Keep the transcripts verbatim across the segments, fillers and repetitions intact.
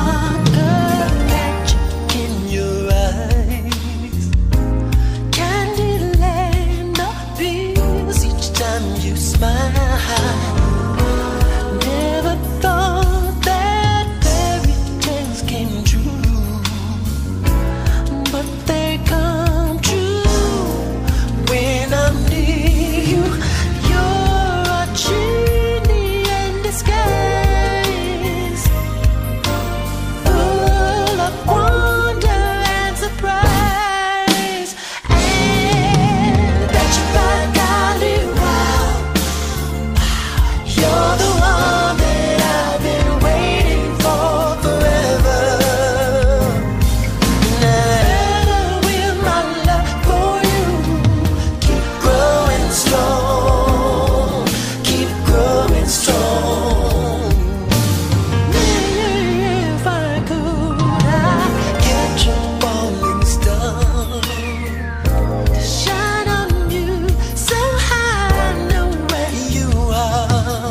sparkle magic in your eyes. Candyland appears each time you smile. Never thought that fairy tales came true, but they come true when I'm near you. You're a genie in disguise, full of wonder and surprise. And Betcha, by golly, wow, you're the one that I've been waiting for forever. Never will my love for you keep growing strong, keep growing strong. If I could, I'd catch a falling star to shine on you so high, I know where you are.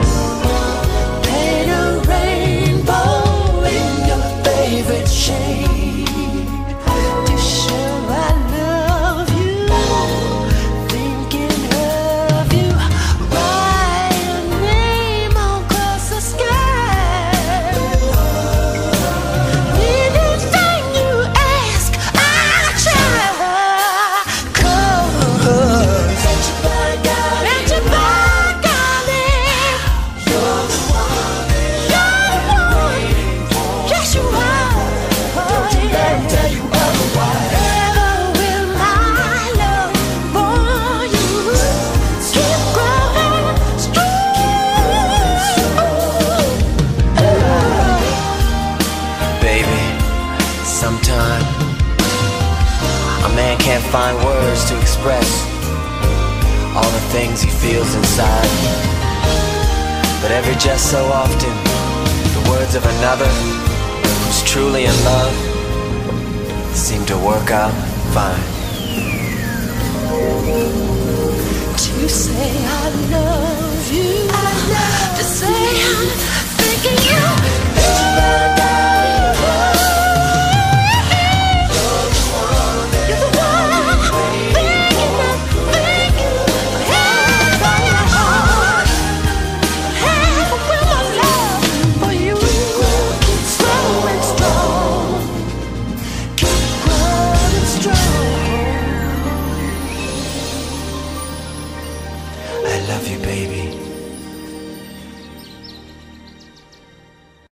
Paint a rainbow in your favorite shade to show I love you. Thinking of you, write your name across the sky. Anything you ask, I'll try. 'Cause Betcha, by golly, Betcha, by golly, you're the one that I've been waiting for. Yes, you are. Don't you let 'em tell you otherwise. Never will my love for you keep growing strong. Baby, sometime a man can't find words to express all the things he feels inside. But every just so often, the words of another who's truly in love seem to work out fine. To say I love you, to say I'm thinking you. Betcha, by golly, you're the one thinking of, thinking half of my heart, half of my love for you. Keep growing strong, keep growing strong. I love you, baby.